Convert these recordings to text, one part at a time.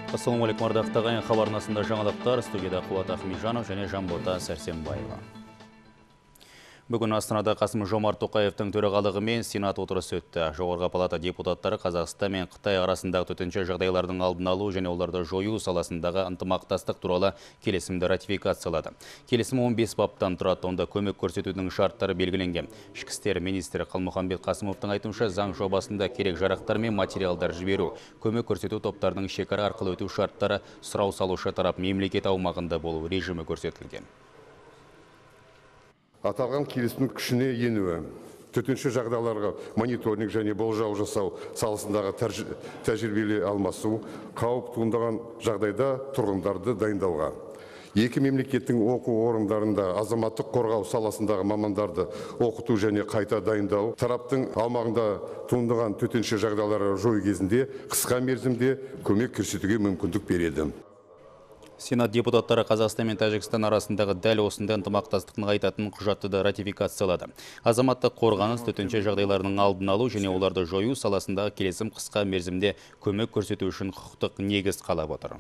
Ассалаумалейкум, ардақты ағайын, хабар арнасында жаңалықтар, студияда Қуат Ахмежанов және Жанбота Сәрсенбаева. Бүгін Астанада Қасым-Жомарт Тоқаевтың төрағалығымен Сенат отырысы өтті. Жоғарғы палата депутаттары Қазақстан мен Қытай арасындағы төтенше жағдайлардың алдын алу және оларды жою саласындағы ынтымақтастық туралы келісімді ратификациялады. Келісім 15 баптан тұрады, онда көмек көрсетудің шарттары белгіленген. Ішкі істер министрі Қалмұханбет Қасымовтың айтуынша, заң жобасында керек жарақтар мен материалдар жіберу, көмек көрсету топтарының шекара арқылы өту шарттары, сұрау салушы тарап мемлекет аумағында болу режимі көрсетілген. Аталған келісімнің күшіне енуі, төтенше жағдайларға мониторинг және болжау жасау саласындағы тәжірибелі алмасу, қауіп туындаған жағдайда тұрғындарды дайындауға. Екі мемлекеттің оқу орындарында азаматтық қорғау саласындағы мамандарды оқыту және қайта дайындау, тараптың аумағында туындаған төтенше жағдайларды жою кезінде қысқа мерзімде көмек көрсетуге мүмкіндік береді. Сенат депутаттары Қазақстан мен Тәжікстан арасындағы дәл осындай ынтымақтастықтың айтатын құжатты да ратификациялады. Азаматтық қорғаныс, төтенше жағдайлардың алдын алу және оларды жою саласындағы келісім қысқа мерзімде көмек көрсету үшін құқықтық негіз қалап отыр.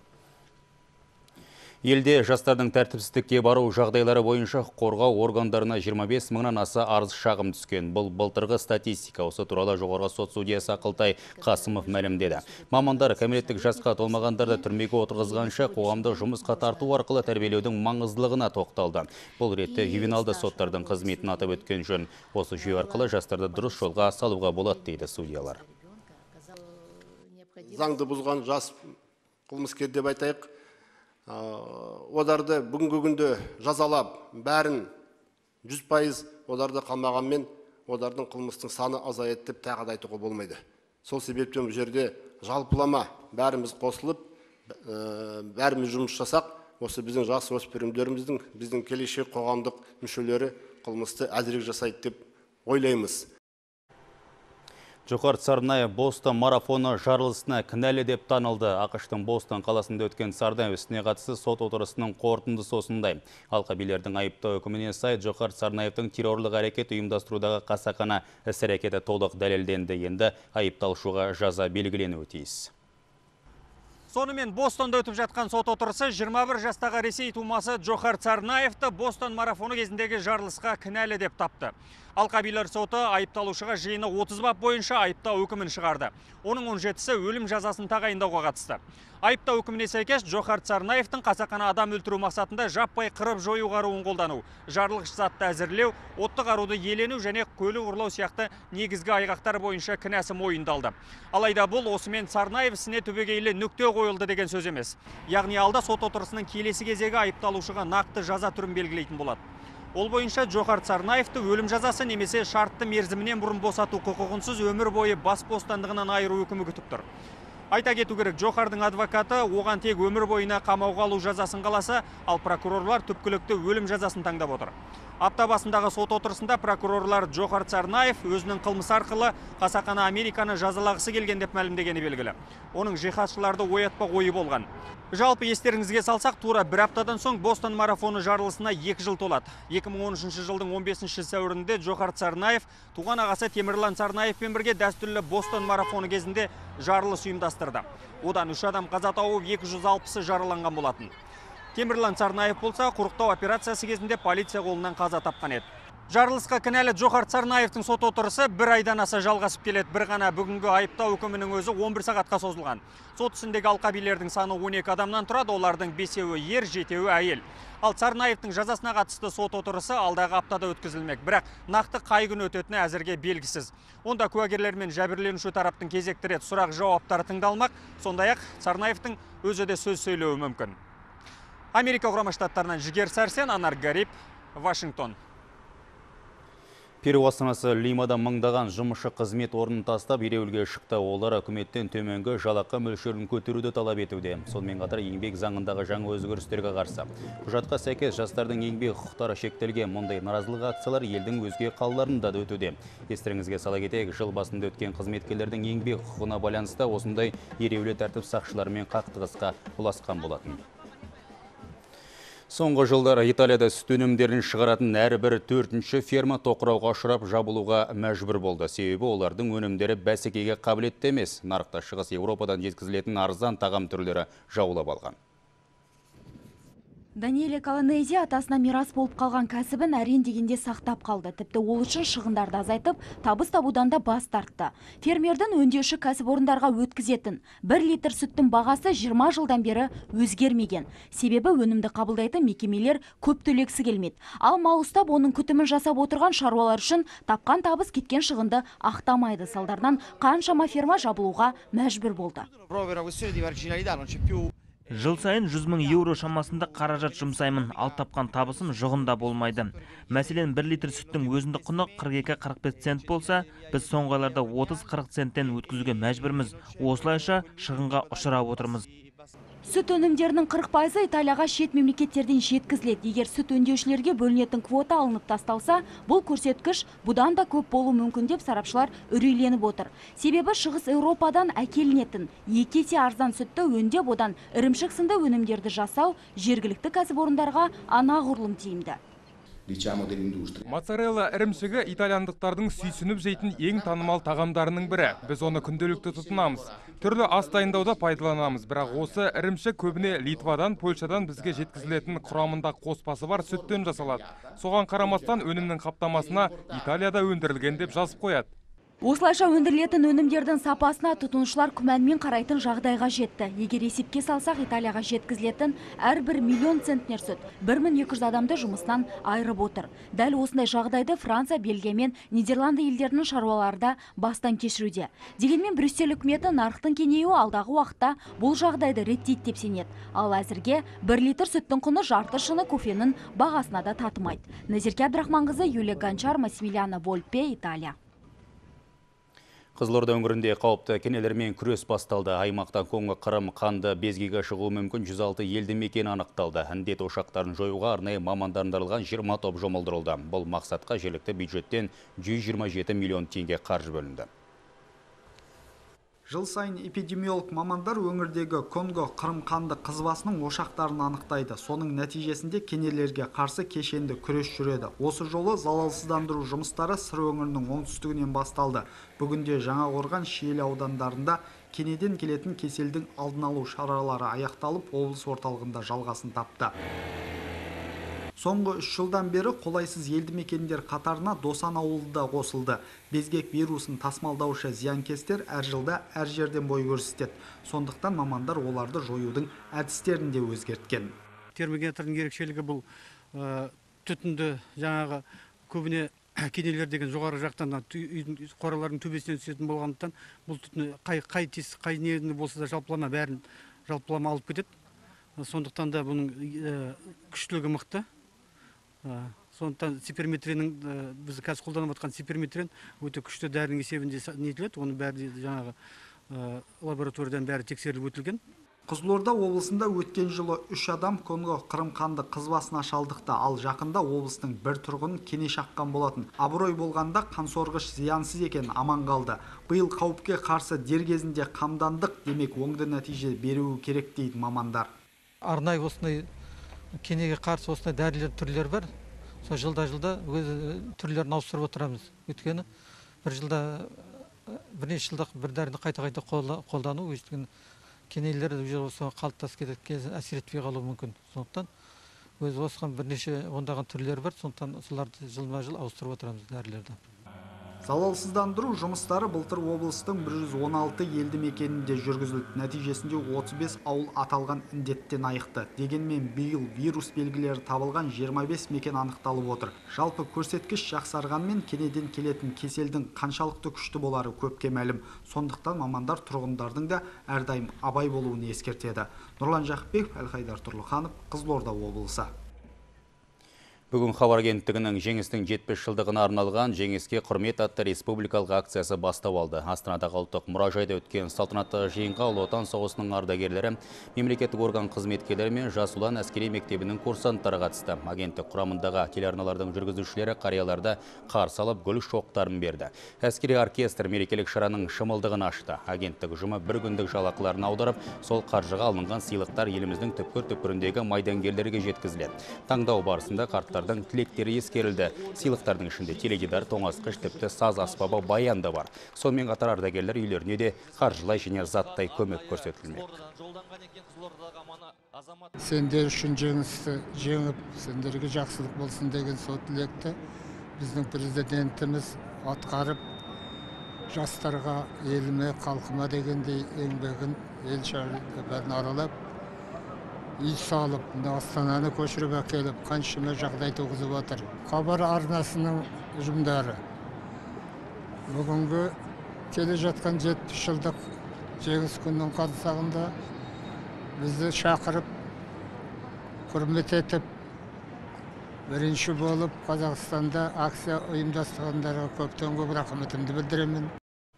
Елде жастардың тәртіпсіздікке бару жағдайлары бойынша қорғау органдарына 25 мыңнан аса арыз шағым түскен. Бұл былтырғы статистика. Осы туралы жоғарғы сот судьясы Ақылтай Қасымов мәлімдеді. Мамандар кәмелеттік жасқа толмағандарды түрмеге отырғызғанша қоғамдық жұмысқа тарту арқылы тәрбиелеудің маңыздылығына тоқталды. Бұл ретте ювеналды соттардың қызметін атап өткен жөн. Осы жүйе арқылы жастарды дұрыс жолға салуға болады дейді судьялар. Заңды бұзған жас қылмыскер деп айтайық. Одарды бүгінгі күнде жазалап, бәрін 100% одарды қалмағанмен, одардың қылмыстың саны азаяды деп тағы да айтуға болмайды. Сол себептен бұл жерде жалпылама бәріміз қосылып, бәріміз жұмыс жасақ, осы біздің жас өспірімдеріміздің, біздің келешек қоғамдық мүшелері қылмысты әзірек жасайды деп ойлаймыз. Джохар Царнаев Бостон марафоны жарылысына кінәлі деп танылды. ақш-тың Бостон қаласында өткен Царнаев ісіне қатысты сот отырысының қорытындысы осындай. Алқабилердің айыптау үкіміне сай, Джохар Царнаевтың террорлық әрекет ұйымдастырудағы қасақана іс-әрекеті толық дәлелденді. Енді айыпталушыға жаза белгіленуі тиіс. Сонымен Бостонда өтіп жатқан сот отырысы 21 жастағы Ресей тумасы Джохар Царнаевты Бостон марафоны кезіндегі жарылысқа кінәлі деп тапты. Алқабилер соты айыпталушыға жиыны 30 бап бойынша айыптау үкімін шығарды. Оның 17-сі өлім жазасын тағайындауға қатысты. Айыптау үкіміне сәйкес Джохар Царнаевтың қасақана адам өлтіру мақсатында жаппай қырып жою қаруын қолдану, жарылғыш затты әзірлеу, отты қаруды иелену және көлік ұрлау сияқты негізгі айғақтар бойынша кінәсі мойындалды. Алайда бұл осымен Царнаев ісіне түбегейлі нүкте қойылды деген сөз емес. Яғни алда сот отырысының келесі кезегі айыпталушыға нақты жаза түрін белгілейтін болады. Ол бойынша Джохар Царнаевты өлім жазасы немесе шартты мерзімінен бұрын босату құқығынсыз өмір бойы бас бостандығынан айыру үкімі күтіп тұр. Айта кету керек, Джохардың адвокаты оған тек өмір бойына қамауға алу жазасын қаласа, ал прокурорлар түпкілікті өлім жазасын таңдап отыр. Апта басындағы сот отырысында прокурорлар Джохар Царнаев өзінің қылмысы арқылы қасақана Американы жазалағысы келген деп мәлімдегені белгілі. Оның жиһазшыларды оятпақ ойы болған. Жалпы естеріңізге салсақ, тура бір аптадан соң Бостон марафоны жарылысына 2 жыл толады. 2013 жылдың 15 сәуірінде Джохар Царнаев туған ағасы Темірлан Царнаевпен бірге дәстүрлі Бостон марафоны кезінде жарылыс ұйымдастырды. Одан 3 адам қаза тауып, 260-ы жараланған болатын. Темірлан Царнаев болса, құрықтау операциясы кезінде полиция қолынан қаза тапқан еді. Жарылысқа кінәлі Джохар Царнаевтың сот отырысы 1 айдан аса жалғасып келеді. Бір ғана бүгінгі айыптау үкімінің өзі 11 сағатқа созылған. Сот ісіндегі алқабилердің саны 12 адамнан тұрады, олардың 5-еуі ер, 7-еуі әйел. Ал Царнаевтың жазасына қатысты сот отырысы алдағы аптада өткізілмек. Бірақ нақты қай күн өтетіні әзірге белгісіз. Онда куәгерлер мен жәбірленуші тараптың кезекті рет сұрақ жауаптары тыңдалмақ. Сондай-ақ Царнаевтың өзі де сөз сөйлеуі мүмкін. Америка құрама штаттарынан Жігер Сәрсен, Анар Гарип, Вашингтон. Перу астанасы Лимада мыңдаған жұмысшы қызмет орнын тастап ереуілге шықты. Олар үкіметтен төменгі жалақы мөлшерін көтеруді талап етуде. Сонымен қатар еңбек заңындағы жаңа өзгерістерге қарсы. Құжатқа сәйкес жастардың еңбек құқықтары шектелген. Мұндай наразылық акциялар елдің өзге қалаларында да өтуде. Естеріңізге сала кетейік, жыл басында өткен қызметкерлердің еңбек құқығына байланысты осындай ереуілі тәртіп сақшыларымен қақтығысқа ұласқан болатын. Соңғы жылдары Италияда сүт өнімдерін шығаратын әрбір 4-ші ферма тоқырауға ұшырап жабылуға мәжбүр болды. Себебі олардың өнімдері бәсекеге қабілетті емес. Нарықта шығыс Еуропадан жеткізілетін арзан тағам түрлері жаулап алған. Даниэле Колонези атасына мирас болып қалған кәсібін әрен дегенде сақтап қалды. Тіпті ол үшін шығындарды азайтып, табыс табудан да бас тартты. Фермердің өңдеуші кәсіпорындарға өткізетін 1 литр сүттің бағасы 20 жылдан бері өзгермеген. Себебі өнімді қабылдайтын мекемелер көп төлегісі келмейді. Ал мал ұстап, оның күтімін жасап отырған шаруалар үшін тапқан табыс кеткен шығынды ақтамайды. Салдарынан қаншама ферма жабылуға мәжбүр болды. Жыл сайын 100 000 еуро шамасында қаражат жұмсаймын, ал тапқан табысым жұғында болмайды. Мәселен, 1 литр сүттің өзіндік құны 42-45 цент болса, біз соңғы айларда 30-40 центтен өткізуге мәжбүрміз. Осылайша шығынға ұшырап отырмыз. Сүт өнімдерінің 40% Италияға шет мемлекеттерден жеткізіледі. Егер сүт өңдеушілерге бөлінетін квота алынып тасталса, бұл көрсеткіш бұдан да көп болу мүмкін деп сарапшылар үрейленіп отыр. Себебі шығыс Еуропадан әкелінетін 2 есе арзан сүтті өңдеп, одан ірімшік сынды өнімдерді жасау жергілікті кәсіпорындарға анағұрлым тиімді. Моцарелла ірімшігі итальяндықтардың сүйсініп жейтін ең танымал тағамдарының бірі. Біз оны күнделікті тұтынамыз. Түрлі ас дайындауда пайдаланамыз, бірақ осы ірімшік көбіне Литвадан, Польшадан бізге жеткізілетін құрамында қоспасы бар сүттен жасалады. Соған қарамастан өнімнің қаптамасына Италияда өндірілген деп жазып қояды. Осылайша өндірілетін өнімдердің сапасына тұтынушылар күмәнмен қарайтын жағдайға жетті. Егер есепке салсақ, Италияға жеткізілетін әрбір миллион центнер сүт 1200 адамды жұмысынан айырып отыр. Дәл осындай жағдайды Франция, Бельгия мен Нидерланды елдерінің шаруалары да бастан кешіруде. Дегенмен Брюссель үкіметі нарықтың кеңеюі алдағы уақытта бұл жағдайды реттейді деп сенеді. Ал әзірге 1 литр сүттің құны жарты шыны кофенің бағасына да татымайды. Назерке Абдрахманқызы, Юлия Гончар, Массимилиано Вольпе, Италия. Қызылорда өңірінде қауіпті кенелермен күрес басталды. Аймақтан Конго, Қырым, қанды безгегі шығуы мүмкін 106 елді мекен анықталды. Індет ошақтарын жоюға арнайы мамандандырылған 20 топ жұмылдырылды. Бұл мақсатқа жергілікті бюджеттен 127 миллион теңге қаржы бөлінді. Жыл сайын эпидемиолог мамандар өңірдегі Конго, Қырым қанды қызбасының ошақтарын анықтайды. Соның нәтижесінде кенелерге қарсы кешенді күрес жүреді. Осы жолы залалсыздандыру жұмыстары Сыр өңірінің оңтүстігінен басталды. Бүгінде Жаңақорған, Шиелі аудандарында кенеден келетін кеселдің алдын алу шаралары аяқталып, облыс орталығында жалғасын тапты. Соңғы 3 жылдан бері қолайсыз елді мекендер қатарына Досан ауылы да қосылды. Безгек вирусын тасымалдаушы зиянкестер әр жылда әр жерден бой көрсетеді. Сондықтан мамандар оларды жоюдың әдістерін де өзгерткен. Термометрдің ерекшелігі бұл түтінді жаңағы көбіне кенелер деген жоғары жақтан қоралардың төбесінен түсетін болғандықтан бұл түтіні қай нерінде болса да жалпылама бәрін жалпылама алып кетеді. Сондықтан да бұның күштілігі мықты. Сондықтан сиперметренің біз қазір қолданып отқан сиперметрен өте күшті дәрінің есебінде нетіледі. Оны бәрі жаңағы лабораториядан бәрі тексеріліп өтілген. Қызылорда облысында өткен жылы 3 адам Конго Қырым қанды қызбасына шалдықты, ал жақында облыстың бір тұрғынын кене шаққан болатын. Абырой болғанда қансорғыш зиянсыз екен, аман қалды. Биыл қауіпке қарсы дер кезінде қамдандық, демек оңды нәтиже беруі керек дейді мамандар. Арнайы осындай кенеге қарсы осындай дәрілер түрлері бар. Сол жылда өз түрлерін ауыстырып отырамыз. Өйткені бірнеше жылда бір дәріні қайта қолдану, кенелер осы қалыптасып кетеді, әсер етпей қалуы мүмкін. Сондықтан осыған бірнеше ондаған түрлері бар, сондықтан соларды жылма-жыл ауыстырып отырамыз дәрілерді. Залалсыздандыру жұмыстары былтыр облыстың 116 елді мекенінде жүргізілді. Нәтижесінде 35 ауыл аталған індеттен айықты. Дегенмен биыл вирус белгілері табылған 25 мекен анықталып отыр. Жалпы көрсеткіш жақсарғанмен кенеден келетін кеселдің қаншалықты күшті болары көпке мәлім. Сондықтан мамандар тұрғындардың да әрдайым абай болуын ескертеді. Нұрлан Жақыпбеков, Әлхайдар Тұрлыханов, Қызылорда облысы. Бүгін Хабар агенттігінің жеңістің 70 жылдығына арналған жеңіске құрмет атты республикалық акциясы бастау алды. Астанадағы ұлттық мұражайда өткен салтанатты жиынға Ұлы Отан соғысының ардагерлері, мемлекеттік орган қызметкерлері мен Жас ұлан әскери мектебінің курсанттары қатысты. Агенттік құрамындағы телеарналардың жүргізушілері қарияларды қарсы алып гүл шоқтарын берді. Әскери оркестр мерекелік шараның шымылдығын ашты. Агенттік ұжымы бір күндік жалақыларын аударып, сол қаржыға алынған сыйлықтар еліміздің түпкір-түпкіріндегі майдангерлерге жеткізіледі. Таңдау барысында қарттардың тілектері ескерілді. Сыйлықтардың ішінде теледидар, тоңазытқыш, тіпті саз аспабы, баян да бар. Сонымен қатар ардагерлер үйлеріне де қаржылай және заттай көмек көрсетілмек. Сендер үшін жеңісті жеңіп, сендерге жақсылық болсын деген сол тілекті біздің президентіміз атқарып, жастарға, еліме, халқыма дегендей еңбегін ел шарын аралап, үй салып, Астананы көшіріп әкеліп, қаншама жағдай туғызып отыр. Хабар арнасының ұжымдары бүгінгі келе жатқан 70 жылдық жеңіс күнінің қарсаңында бізді шақырып, құрмет етіп, бірінші болып Қазақстанда акция ұйымдастырғандарға көптен көп рахметімді білдіремін.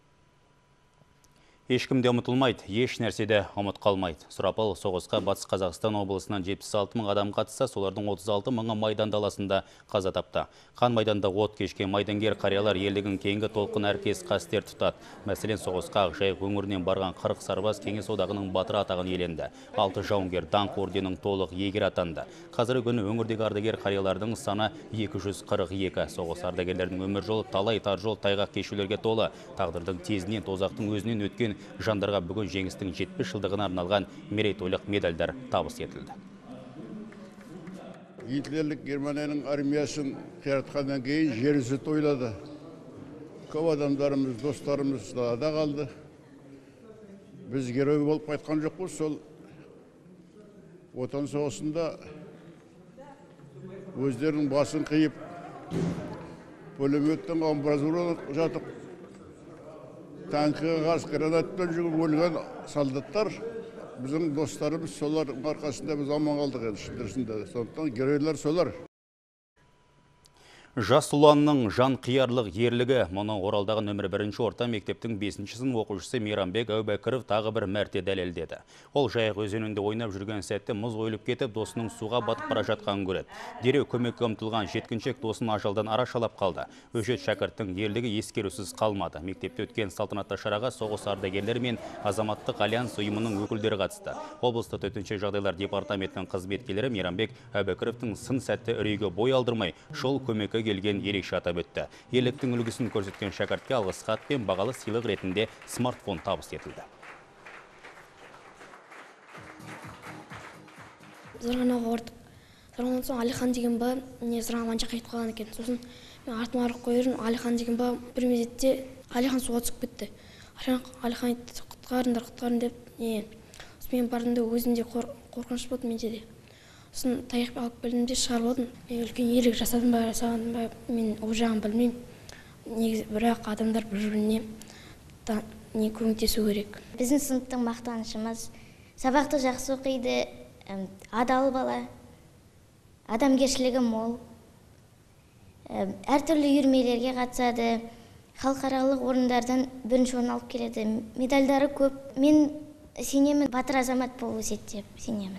Ешкімде ұмытылмайды, еш нәрседе ұмыт қалмайды. Сұрапыл соғысқа Батыс Қазақстан облысынан 76 мың адам қатысса, солардың 36 мыңы Майдан даласында қаза тапты. Қан майданда от кешкен майдангер қариялар елдігін кейінгі толқын әркез қастер тұтады. Мәселен, соғысқа Ақжайық өңірінен барған 40 сарбаз Кеңес одағының батыры атағын иеленді. 6 жауынгер даңқ орденінің толық иегері атанды. Қазіргі күні өңірдегі ардагер қариялардың саны 242. Соғыс ардагерлерінің өмір жолы талай тар жол тайғақ кешулерге толы. Тағдырдың тезінен, тозақтың өзінен өткен жандарға бүгін жеңістің 70 жылдығына арналған мерейтойлық медальдар табыс етілді. Гитлерлік Германияның армиясын қиратқаннан кейін жер жүзі тойлады. Көп адамдарымыз, достарымыз далада қалды. Біз герой болып қайтқан жоқпыз. Сол отан соғысында өздерінің басын қиып, пулеметтің амбразураны жатып, танкіға қарсы гранатпен жүріп өлген солдаттар, біздің достарымыз, солардың арқасында біз аман қалдық еді. Сондықтан геройлар солар. Жас ұланның жан қиярлық ерлігі. Мұны Оралдағы нөмір 1 орта мектептің 5-ші сынып оқушысы Мейрамбек Әубәкіров тағы бір мәрте дәлелдеді. Ол Жайық өзенінде ойнап жүрген сәтте мұз ойылып кетіп, досының суға батып бара жатқанын көреді. Дереу көмекке ұмтылған жеткіншек досын ажалдан арашалап қалды. Өжет шәкірттің ерлігі ескерусіз қалмады. Мектепте өткен салтанатты шараға соғыс ардагерлері мен азаматтық альянс ұйымының өкілдері қатысты. Облыстық төтенше жағдайлар департаментінің қызметкерлері Мейрамбек Әубәкіровтың сын сәтті үрейге бой алдырмай, шол көмекке келген ерекше атап өтті. Ерліктің үлгісін көрсеткен шәкіртке алғыс хат пен бағалы сыйлық ретінде смартфон табыс етілді. Зырғанауға ордық. Зырғаннан соң Алихан деген ба, зырғаннан жаққа кетіп қалған екен. Сосын мен артыма арық қойырын, Алихан деген ба, бір мезетте Алихан суға түсіп кетті. Алихан айтты, құтқарыңдар деп. Мен бардым да өзімде қорқыныш болды менде де. Сосын таяқ алып келдім де шығарып алдым. Мен үлкен ерлік жасадым ба, жасағандым ба, мен ол жағын білмеймін. Негізі бірақ адамдар бір-біріне көмектесу керек. Біздің сыныптың мақтанышымыз сабақты жақсы оқиды, адал бала, адамгершілігі мол, әртүрлі үйірмелерге қатысады, халықаралық орындардан бірінші орын алып келеді. Медальдары көп. Мен сенемін, батыр азамат болу өсиет деп сенемін.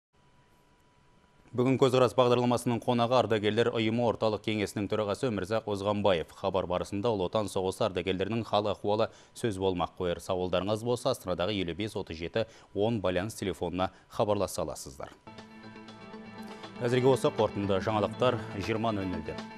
Бүгін көзқарас бағдарламасының қонағы ардагерлер ұйымы орталық кеңесінің төрағасы Өмірзақ Озғанбаев. Хабар барысында Ұлы Отан соғысы ардагерлерінің хал ахуалы сөз болмақ. Қойыр сауалдарыңыз болса, Астанадағы 55-37-10 байланыс телефонына хабарласа аласыздар. Әзірге осы қорытынды жаңалықтар 20:00-де.